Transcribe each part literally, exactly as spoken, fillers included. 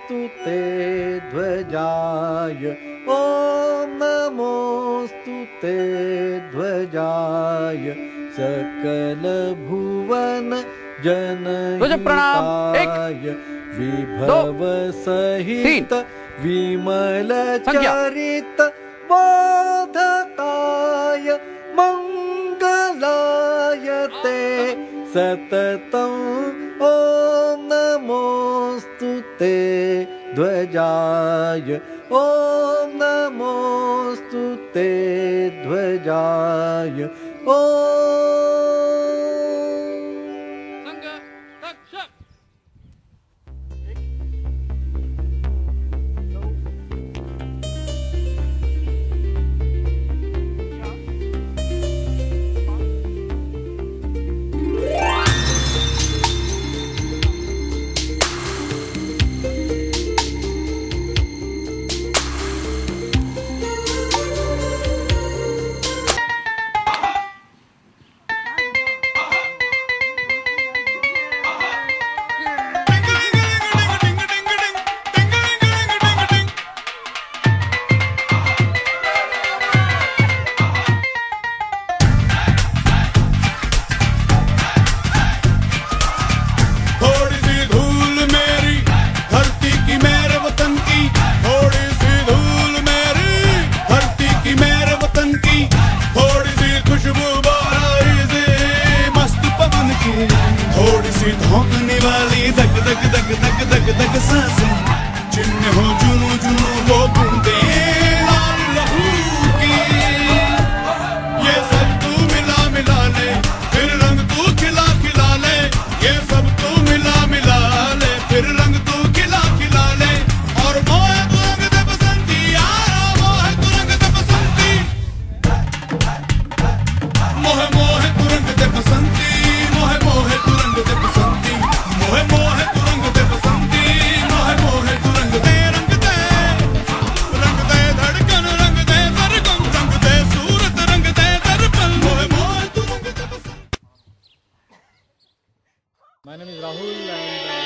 नमोस्तुते ध्वजाय ॐ नमोस्तुते ध्वजाय सकल भुवन जनहिताय विभव सहित विमल चरित बोधकाय मंगलाय ते सततं ॐ नमोस्तुते ध्वजाय ॐ नमोस्तुते ध्वजाय ॐ थोड़ी सी धोखने वाली धक धक धक धक धक धक सांसें जिनमें हो जुनू जुनू वो बूंदे लाल लहू की ये सब तू मिला मिला ले फिर रंग तू खिला खिला ले ये सब तू मिला मिला ले फिर रंग तू खिला खिला ले और मोह तू रंग दे बसंती यारा मोह तू रंग दे बसंती मोह मोह तू रंग दे बसंती मोहे मोहे तू रंग दे बसंती मोहे मोहे तू रंग दे बसंती मोहे मोहे तू रंग दे रंग दे रंग दे धड़कन रंग दे सरगम रंग दे सूरत रंग दे दर्पण मोहे मोहे तू रंग दे बसंती। My name is Rahul and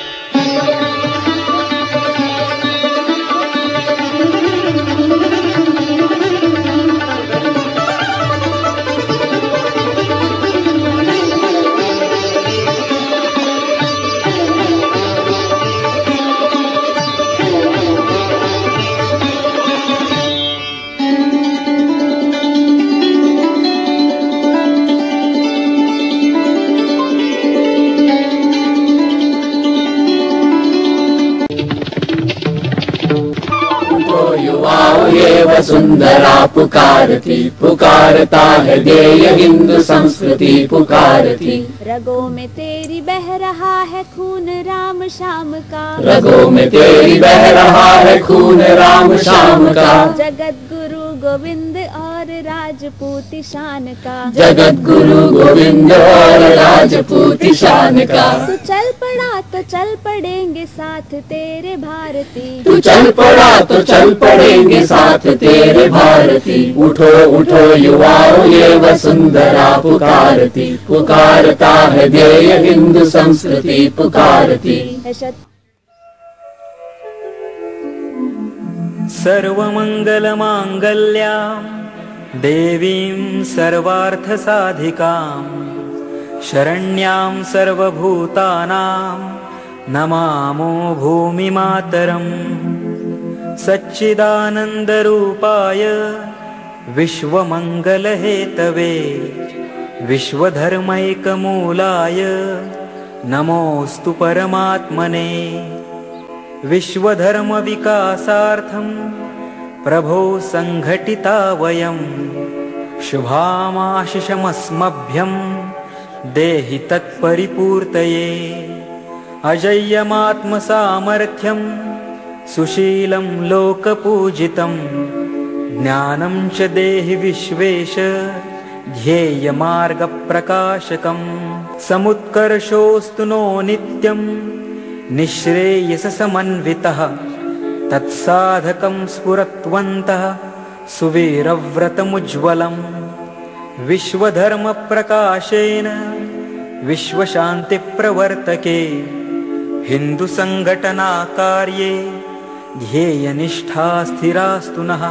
युवाओं ये वसुंधरा पुकारती पुकारता है देय हिंदू संस्कृति पुकारती। रगों में तेरी बह रहा है खून राम श्याम का रगों में तेरी बह रहा है खून राम श्याम का। जगत गुरु गोविंद और राजपूत शान का जगत गुरु गोविंद और राजपूत शान का। तू चल पड़ा तो चल पड़ेंगे साथ तेरे भारती तू चल पड़ा तो चल पड़ेंगे साथ तेरे भारती। उठो उठो युवाओं ये वसुंधरा पुकारती पुकारता है ध्येय हिंदू संस्कृति पुकारती। सर्वमंगलमांगल्यां देवीं सर्वार्थसाधिकां शरण्यां सर्वभूतानां नमामो भूमिमातरम्। सच्चिदानन्दरूपाय विश्वमङ्गलहेतवे विश्वधर्मैकमूलाय नमोऽस्तु परमात्मने। विश्वधर्मविकासार्थं प्रभो संघटिता वयं शुभामाशिषमस्मभ्यं देहि तत्परिपूर्तये। अजय्यमात्मसामर्थ्यं सुशीलं लोकपूजितं ज्ञानं च देहि विश्वेश ध्येयमार्गप्रकाशकं। समुत्कर्षोऽस्तु नो नित्यं निःश्रेयससमन्वितः तत्साधकं स्फुरत्वन्तः सुवीरव्रतमुज्ज्वलम्। विश्वधर्मप्रकाशेन विश्वशान्तिप्रवर्तके हिन्दुसङ्घटनाकार्ये ध्येयनिष्ठा स्थिरास्तु नः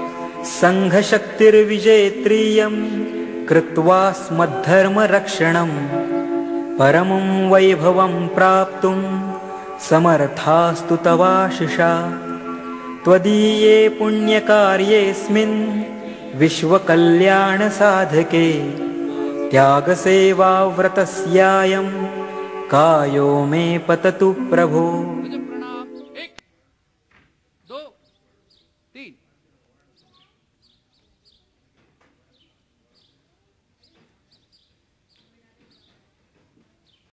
सङ्घशक्तिर्विजेत्रीयं कृत्वा स्मद्धर्मरक्षणं परमं वैभवं प्राप्तुं समर्थास्तु तवाशिषा त्वदीये पुण्यकार्येऽस्मिन् विश्वकल्याणसाधके त्यागसेवाव्रतस्यायं कायो मे पततु प्रभो।